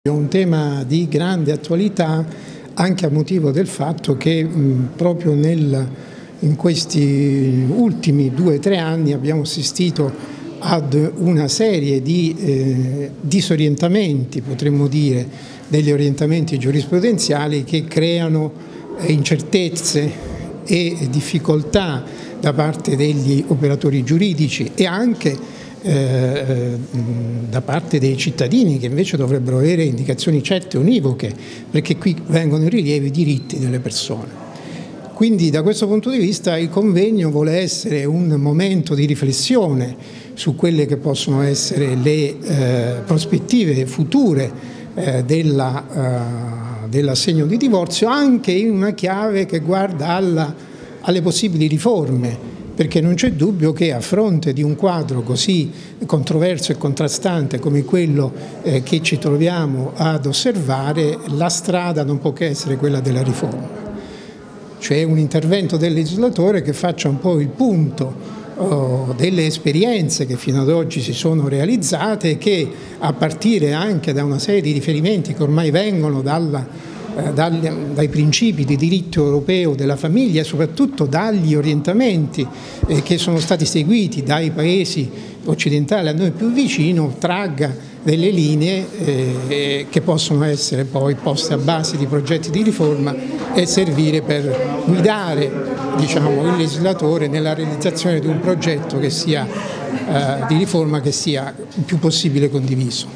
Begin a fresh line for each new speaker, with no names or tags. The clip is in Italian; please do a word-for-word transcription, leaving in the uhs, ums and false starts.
È un tema di grande attualità anche a motivo del fatto che mh, proprio nel, in questi ultimi due o tre anni abbiamo assistito ad una serie di eh, disorientamenti, potremmo dire, degli orientamenti giurisprudenziali che creano eh, incertezze e difficoltà da parte degli operatori giuridici e anche Eh, da parte dei cittadini, che invece dovrebbero avere indicazioni certe e univoche, perché qui vengono in rilievo i diritti delle persone. Quindi da questo punto di vista il convegno vuole essere un momento di riflessione su quelle che possono essere le eh, prospettive future eh, della, eh, dell'assegno di divorzio, anche in una chiave che guarda alla, alle possibili riforme, perché non c'è dubbio che a fronte di un quadro così controverso e contrastante come quello eh, che ci troviamo ad osservare, la strada non può che essere quella della riforma, cioè un intervento del legislatore che faccia un po' il punto oh, delle esperienze che fino ad oggi si sono realizzate e che, a partire anche da una serie di riferimenti che ormai vengono dalla Dagli, dai principi di diritto europeo della famiglia e soprattutto dagli orientamenti eh, che sono stati seguiti dai paesi occidentali a noi più vicino, tragga delle linee eh, che possono essere poi poste a base di progetti di riforma e servire per guidare, diciamo, il legislatore nella realizzazione di un progetto che sia, eh, di riforma che sia il più possibile condiviso.